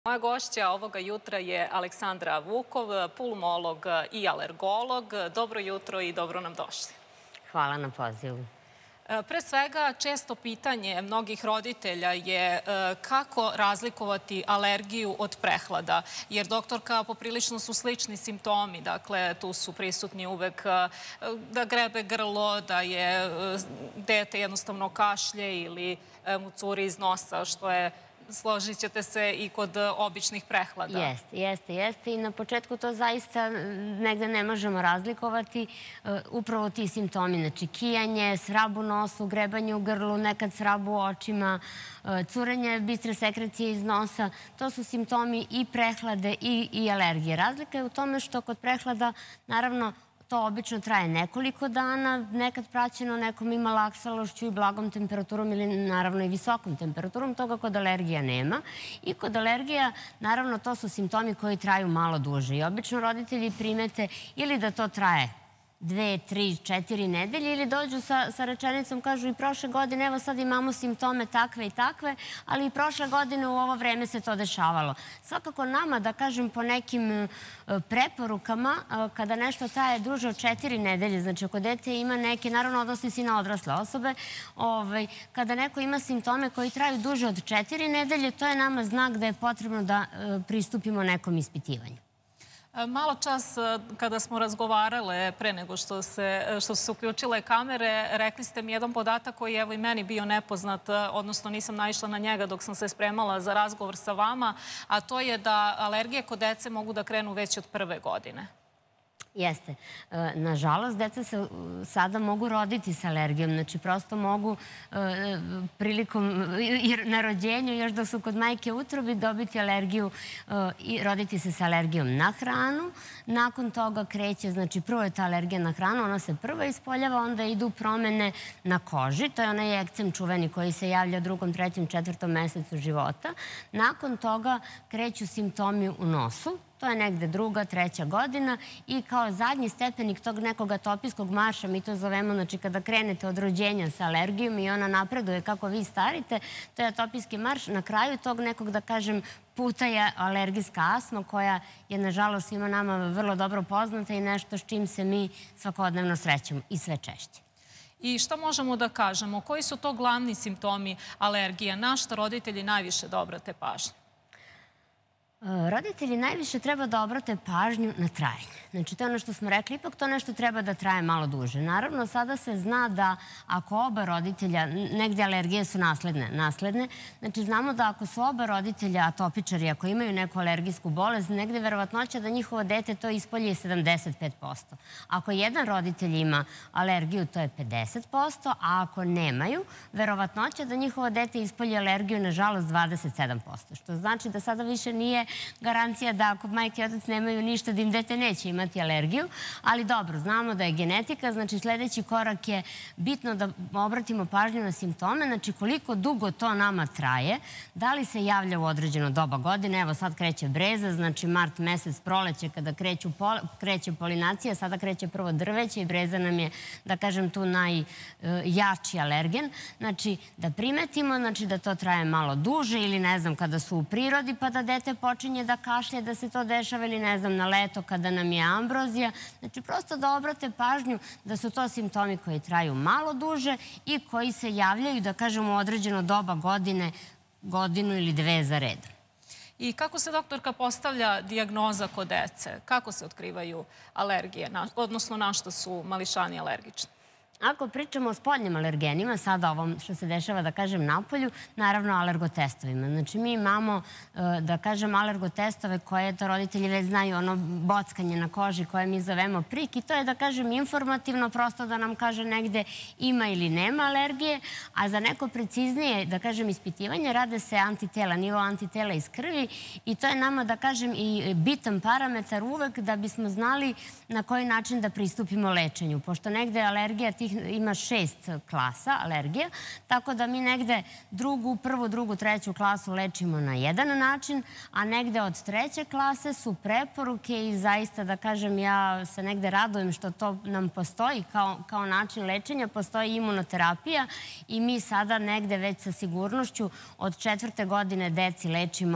Moja gošća ovoga jutra je Aleksandra Vukov, pulmolog i alergolog. Dobro jutro i dobro nam došli. Hvala na pozivu. Pre svega, često pitanje mnogih roditelja je kako razlikovati alergiju od prehlada. Jer, doktorka, poprilično su slični simptomi. Dakle, tu su prisutni uvek da grebe grlo, da je dete jednostavno kašlje ili mu curi iz nosa, što je, složit ćete se, i kod običnih prehlada. Jeste. I na početku to zaista negde ne možemo razlikovati. Upravo ti simptomi, znači kijanje, svrab u nosu, grebanje u grlu, nekad svrab u očima, curenje bistre sekrecije iz nosa, to su simptomi i prehlade i alergije. Razlika je u tome što kod prehlada, naravno, to obično traje nekoliko dana, nekad praćeno nekom ima laksalošću i blagom temperaturom ili naravno i visokom temperaturom, toga kod alergija nema. I kod alergija, naravno, to su simptomi koji traju malo duže. I obično roditelji primete ili da to traje 2, 3, 4 nedelje ili dođu sa rečenicom, kažu i prošle godine, evo sad imamo simptome takve i takve, ali i prošle godine u ovo vreme se to dešavalo. Svakako nama, da kažem, po nekim preporukama, kada nešto traje duže od 4 nedelje, znači ako dete ima neke, naravno odnosi se i na odrasle osobe, kada neko ima simptome koji traju duže od 4 nedelje, to je nama znak da je potrebno da pristupimo nekom ispitivanju. Malo čas kada smo razgovarale pre nego što su se uključile kamere, rekli ste mi jedan podatak koji je evo i meni bio nepoznat, odnosno nisam naišla na njega dok sam se spremala za razgovor sa vama, a to je da alergije kod dece mogu da krenu već od prve godine. Jeste. Nažalost, deca se sada mogu roditi sa alergijom. Znači, prosto mogu prilikom na rođenju, još da su kod majke utrobi, dobiti alergiju i roditi se sa alergijom na hranu. Nakon toga kreće, znači, prvo je ta alergija na hranu, ona se prvo ispoljava, onda idu promene na koži. To je onaj ekcem čuveni koji se javlja u 2., 3., 4. mesecu života. Nakon toga kreću simptomi u nosu. To je negde 2., 3. godina i kao zadnji stepenik tog nekog atopijskog marša, mi to zovemo, znači kada krenete od rođenja sa alergijom i ona napreduje kako vi starite, to je atopijski marš. Na kraju tog nekog, da kažem, puta je alergijska astma koja je, nažalost, svima nama vrlo dobro poznata i nešto s čim se mi svakodnevno srećemo i sve češće. I šta možemo da kažemo? Koji su to glavni simptomi alergije? Na šta roditelji najviše da obrate pažnju? Roditelji najviše treba da obrate pažnju na trajanje. Znači, to je ono što smo rekli, ipak to nešto treba da traje malo duže. Naravno, sada se zna da ako oba roditelja, negde alergije su nasledne, znači znamo da ako su oba roditelja atopičari, ako imaju neku alergijsku bolest, negde verovatnoća da njihovo dete to ispolji je 75%. Ako jedan roditelj ima alergiju, to je 50%, a ako nemaju, verovatnoća da njihovo dete ispolji alergiju, nažalost, 27%. Što znači da sada više nije garancija da ako majke i otac nemaju ništa, da im dete neće imati alergiju, ali dobro, znamo da je genetika, znači sljedeći korak je bitno da obratimo pažnju na simptome, znači koliko dugo to nama traje, da li se javlja u određeno doba godine, evo sad kreće breza, znači mart mesec, proleće kada kreće polinacija, sada kreće prvo drveće i breza nam je, da kažem, tu najjači alergen, znači da primetimo, znači da to traje malo duže ili ne znam kada su u prirodi pa da dete počinje da kašlje, da se to dešava ili ne znam na leto kada nam je ambrozija. Znači prosto da obrate pažnju da su to simptomi koji traju malo duže i koji se javljaju, da kažemo, u određeno doba godine, godinu ili dve za redom. I kako se, doktorka, postavlja dijagnoza kod dece? Kako se otkrivaju alergije, odnosno na što su mališani alergični? Ako pričamo o spoljnim alergenima, sada ovom što se dešava, da kažem, napolju, naravno alergotestovima. Znači mi imamo, da kažem, alergotestove koje to roditelji već znaju, ono bockanje na koži koje mi zovemo prik i to je, da kažem, informativno, prosto da nam kaže negde ima ili nema alergije, a za neko preciznije, da kažem, ispitivanje rade se antitela, nivo antitela iz krvi i to je nama, da kažem, i bitan parametar uvek da bismo znali na koji način da pristupimo lečenju. Pošto negde alergija tih ima 6 klasa alergija, tako da mi negde prvu, drugu, treću klasu lečimo na jedan način, a negde od 3. klase su preporuke i zaista, da kažem, ja se negde radujem što to nam postoji kao način lečenja, postoji imunoterapija i mi sada negde već sa sigurnošću od 4. godine deci lečimo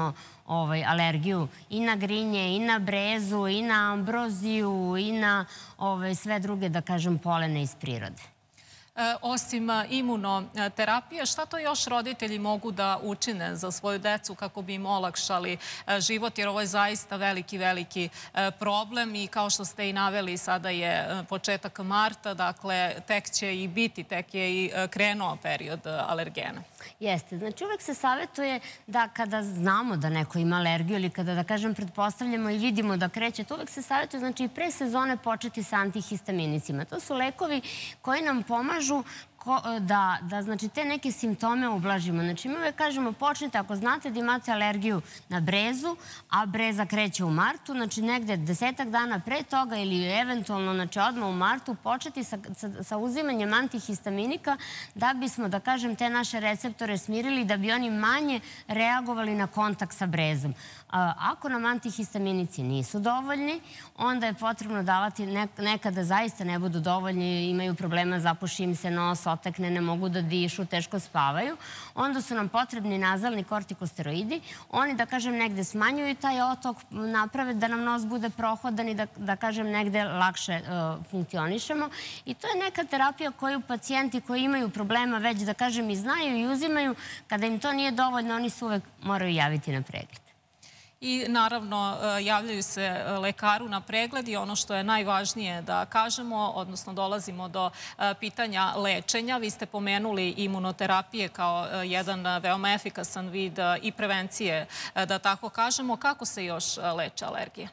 alergiju i na grinje, i na brezu, i na ambroziju, i na sve druge, da kažem, polene iz prirode. Osim imunoterapije, šta to još roditelji mogu da učine za svoju decu kako bi im olakšali život, jer ovo je zaista veliki, veliki problem i kao što ste i naveli, sada je početak marta, dakle, tek će i biti, tek je i krenuo period alergena. Jeste. Znači, uvek se savjetuje da kada znamo da neko ima alergiju ili kada, da kažem, pretpostavljamo i vidimo da kreće, to uvek se savjetuje, znači, i pre sezone početi sa antihistaminicima. To su lekovi koji nam pomažu da znači, te neke simptome ublažimo. Znači, mi uvek kažemo, počnite ako znate da imate alergiju na brezu, a breza kreće u martu, znači negde 10 dana pre toga ili eventualno, znači, odmah u martu početi sa uzimanjem antihistaminika da bismo, da kažem, te naše receptore smirili, da bi oni manje reagovali na kontakt sa brezom. Ako nam antihistaminici nisu dovoljni, onda je potrebno davati, nekada zaista ne budu dovoljni, imaju problema, zapuši im se nos, otekne, ne mogu da dišu, teško spavaju, onda su nam potrebni nazalni kortikosteroidi. Oni, da kažem, negde smanjuju taj otok, naprave da nam nos bude prohodan i da kažem, negde lakše funkcionišemo. I to je neka terapija koju pacijenti koji imaju problema već, da kažem, i znaju i uzimaju. Kada im to nije dovoljno, oni se uvek moraju javiti na pregled. I naravno javljaju se lekaru na pregled i ono što je najvažnije da kažemo, odnosno dolazimo do pitanja lečenja. Vi ste pomenuli imunoterapije kao jedan veoma efikasan vid i prevencije, da tako kažemo. Kako se još leče alergije?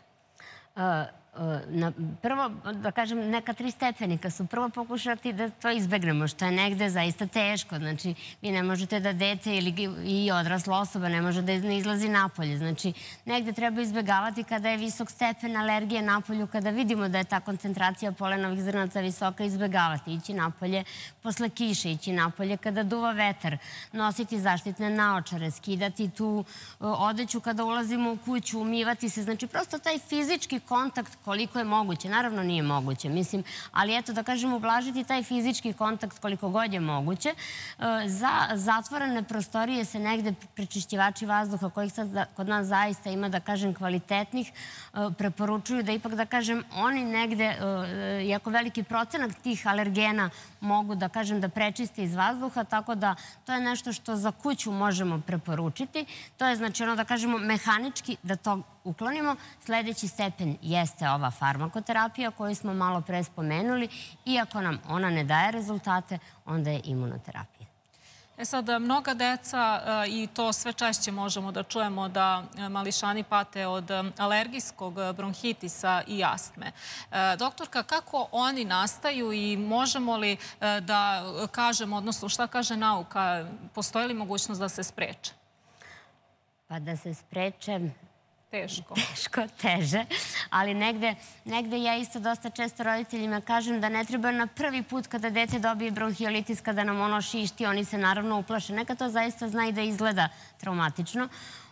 Prvo, da kažem, neka 3 stepenika su. Prvo pokušati da to izbegnemo, što je negde zaista teško. Znači, vi ne možete da dete i odrasla osoba ne može da ne izlazi napolje. Znači, negde treba izbegavati kada je visok stepen alergije napolju, kada vidimo da je ta koncentracija polenovih zrnaca visoka, izbegavati. Ići napolje posle kiše, ići napolje kada duva vetar, nositi zaštitne naočare, skidati tu odeću kada ulazimo u kuću, umivati se. Znači, prosto taj fizički kontakt koliko je moguće. Naravno nije moguće, mislim, ali eto da kažem ublažiti taj fizički kontakt koliko god je moguće. Za zatvorene prostorije se negde prečišćivači vazduha kojih sad kod nas zaista ima, da kažem, kvalitetnih, preporučuju da ipak, da kažem, oni negde, jako veliki procenat tih alergena mogu, da kažem, da prečiste iz vazduha, tako da to je nešto što za kuću možemo preporučiti. To je, znači, ono, da kažemo, mehanički da to uklonimo. Sledeći stepen jeste ova farmakoterapija koju smo malo pre spomenuli. Iako nam ona ne daje rezultate, onda je imunoterapija. Sad, mnoga deca, i to sve češće možemo da čujemo, da mališani pate od alergijskog bronhitisa i astme. Doktorka, kako oni nastaju i možemo li da kažemo, odnosno šta kaže nauka, postoji li mogućnost da se spreče? Pa da se spreče... Teško. Teško, teže, ali negde ja isto dosta često roditeljima kažem da ne treba na prvi put kada dete dobije bronhiolitis, kada nam ono šišti, oni se naravno uplaše. Neka to zaista zna i da izgleda traumatično.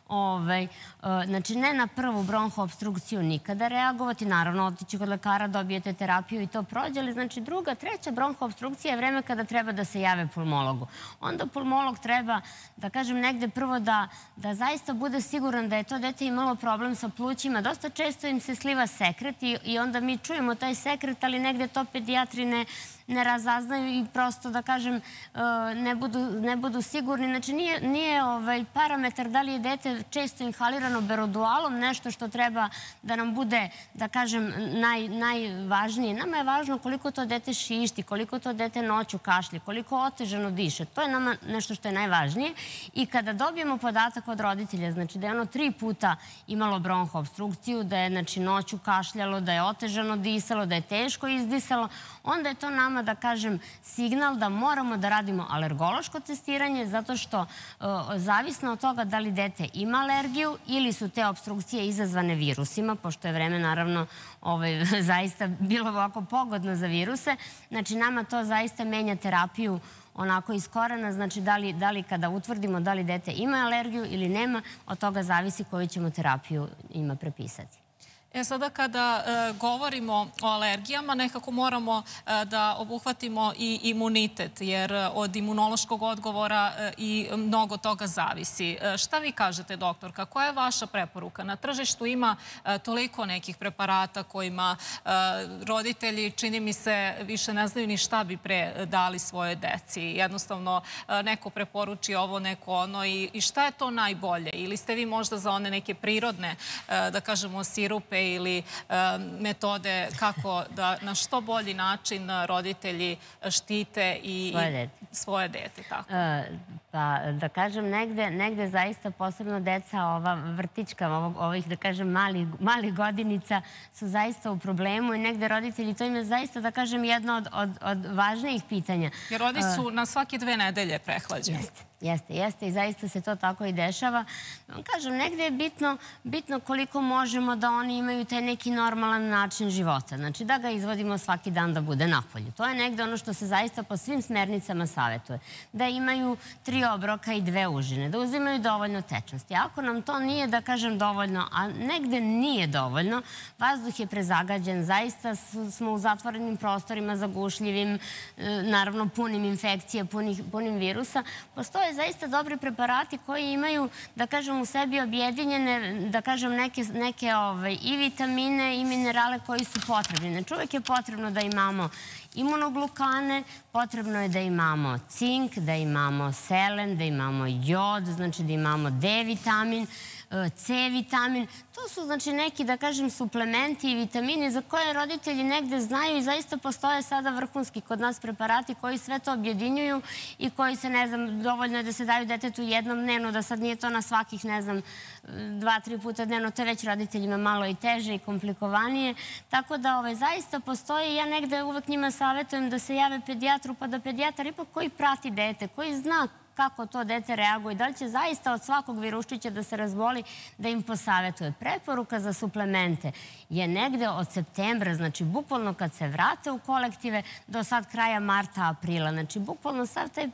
Znači, ne na prvu bronhoopstrukciju nikada reagovati. Naravno, otići kod lekara, dobijete terapiju i to prođe. Ali, znači, druga, treća bronhoopstrukcija je vreme kada treba da se jave pulmologu. Onda pulmolog treba, da kažem, negde prvo da zaista bude siguran da je to dete imalo problem sa plućima. Dosta često im se sliva sekret i onda mi čujemo taj sekret, ali negde to pedijatri ne razaznaju i prosto, da kažem, ne budu sigurni. Znači, nije parametar da li je dete često inhalirano berodualom nešto što treba da nam bude, da kažem, najvažnije. Nama je važno koliko to dete šišti, koliko to dete noću kašlje, koliko otežano diše. To je nama nešto što je najvažnije. I kada dobijemo podatak od roditelja, znači da je ono 3 puta imalo bronhoopstrukciju, da je noću kašljalo, da je otežano disalo, da je teško izdisalo, onda je to nama, da kažem, signal da moramo da radimo alergološko testiranje, zato što zavisno od toga da li dete ima alergiju ili su te opstrukcije izazvane virusima, pošto je vreme, naravno, zaista bilo ovako pogodno za viruse. Znači, nama to zaista menja terapiju onako iz korena. Znači, da li kada utvrdimo da li dete ima alergiju ili nema, od toga zavisi koju ćemo terapiju ima prepisati. Sada kada govorimo o alergijama, nekako moramo da obuhvatimo i imunitet, jer od imunološkog odgovora i mnogo toga zavisi. Šta vi kažete, doktorka? Koja je vaša preporuka? Na tržištu ima toliko nekih preparata kojima roditelji, čini mi se, više ne znaju ni šta bi pre dali svoje deci. Jednostavno, neko preporuči ovo, neko ono. I šta je to najbolje? Ili ste vi možda za one neke prirodne, da kažemo, sirupe ili metode kako da na što bolji način roditelji štite i svoje dete. Pa da kažem, negde zaista posebno deca, ova vrtićka, ovih da kažem malih godinica su zaista u problemu i negde roditelji, to im je zaista da kažem jedno od važnijih pitanja. Jer oni su na svake 2 nedelje prehlađeni. Jeste i zaista se to tako i dešava. Kažem, negde je bitno koliko možemo da oni imaju taj neki normalan način života. Znači da ga izvodimo svaki dan da bude napolju. To je negde ono što se zaista po svim smernicama savetuje. Da imaju 3 obroka i 2 užine, da uzimaju dovoljno tečnosti. Ako nam to nije, da kažem, dovoljno, a negde nije dovoljno, vazduh je prezagađen, zaista smo u zatvorenim prostorima, zagušljivim, naravno punim infekcije, punim virusa, postoje zaista dobri preparati koji imaju, da kažem, u sebi objedinjene, da kažem, neke i vitamine i minerale koji su potrebni. Znači, uvek je potrebno da imamo imunoglukane, potrebno je da imamo cink, da imamo selen, da imamo jod, znači da imamo D vitamin, C vitamin. To su, znači, neki, da kažem, suplementi i vitamini za koje roditelji negde znaju i zaista postoje sada vrhunski kod nas preparati koji sve to objedinjuju i koji se, ne znam, dovoljno je da se daju detetu jednom dnevno, da sad nije to na svakih, ne znam, 2-3 puta dnevno, to je već roditeljima malo i teže i komplikovanije. Tako da zaista postoji, ja negde uvek njima savetujem da se jave pedijatru, pa da pedijatar ipak koji prati dete, koji zna kako to dete reaguje, da li će zaista od svakog viruščića da se razboli, da im posavetuje. Preporuka za suplemente je negde od septembra, znači bukvalno kad se vrate u kolektive, do sad kraja marta, aprila. Znači bukvalno sad taj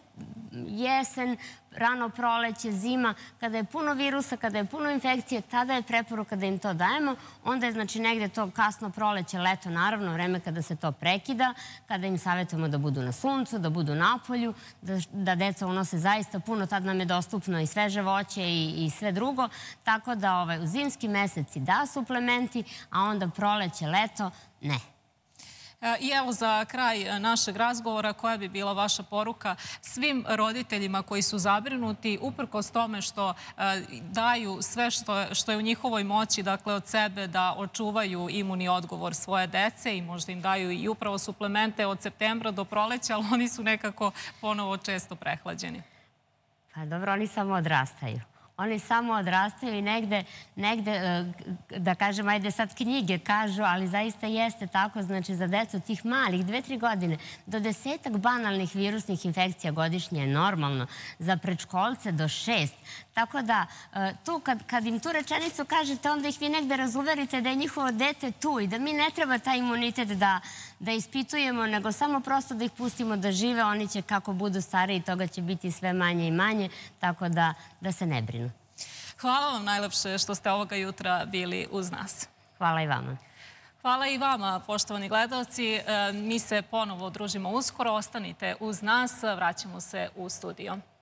jesen, rano proleće, zima, kada je puno virusa, kada je puno infekcije, tada je preporuka da im to dajemo. Onda je, znači, negde to kasno proleće, leto, naravno, vreme kada se to prekida, kada im savetujemo da budu na suncu, da budu napolju, da deca unose zaista puno, tad nam je dostupno i sveže voće i sve drugo. Tako da u zimski meseci da suplementi, a onda proleće, leto, ne. I evo za kraj našeg razgovora, koja bi bila vaša poruka svim roditeljima koji su zabrinuti uprkos tome što daju sve što je u njihovoj moći, dakle od sebe, da očuvaju imuni odgovor svoje dece i možda im daju i upravo suplemente od septembra do proleća, ali oni su nekako ponovo često prehlađeni? Pa dobro, oni samo odrastaju. Oni samo odrastaju i negde, da kažem, ajde sad knjige kažu, ali zaista jeste tako, znači za decu tih malih, 2-3 godine, do 10-ak banalnih virusnih infekcija godišnje je normalno, za predškolce do 6. Tako da, tu kad im tu rečenicu kažete, onda ih vi negde razuverite da je njihovo dete tu i da mi ne treba taj imunitet da ispitujemo, nego samo prosto da ih pustimo da žive, oni će kako budu stariji, toga će biti sve manje i manje, tako da se ne brinu. Hvala vam najlepše što ste ovoga jutra bili uz nas. Hvala i vama. Hvala i vama, poštovani gledalci. Mi se ponovo družimo uskoro. Ostanite uz nas. Vraćamo se u studio.